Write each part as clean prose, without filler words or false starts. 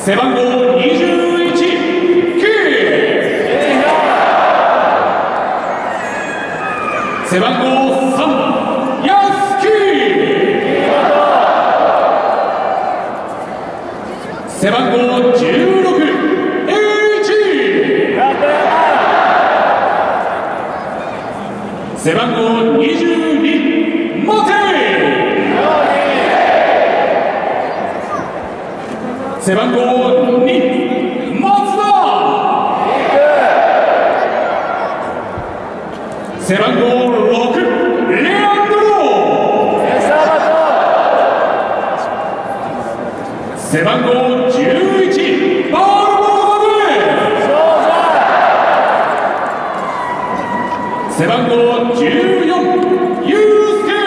背番号21、キー。背番号3、ヤスキ。背番号16、エイチ。背番号22、マテ。背番号2、松田。背番号6、レアンドロ。背番号11、バルボサデ。背番号14、ユースケ。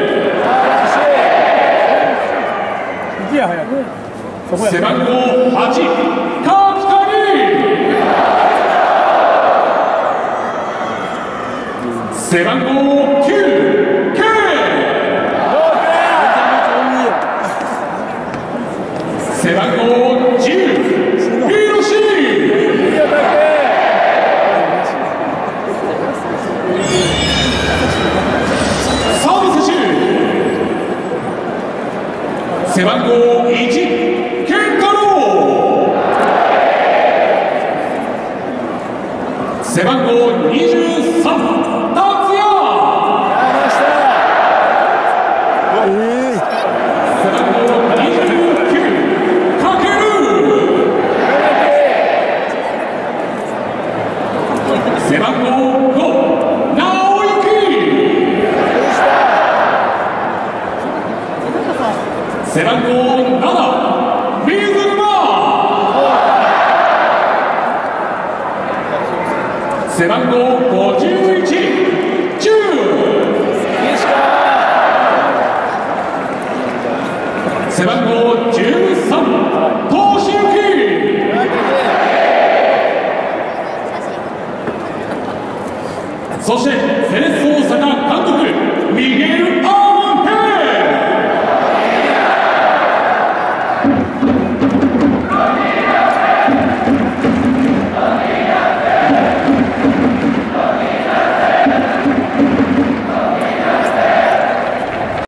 背番号8、柿谷。背番号9、K。背番号10、ヒロシ。サービス選手。背番号1、背番号23、達也。背番号29、かける。背番号5、直行。背番号7、水沼。背番号51、ジュー。背番号13、トシユキ。そしてセレッソ大阪監督、ミゲル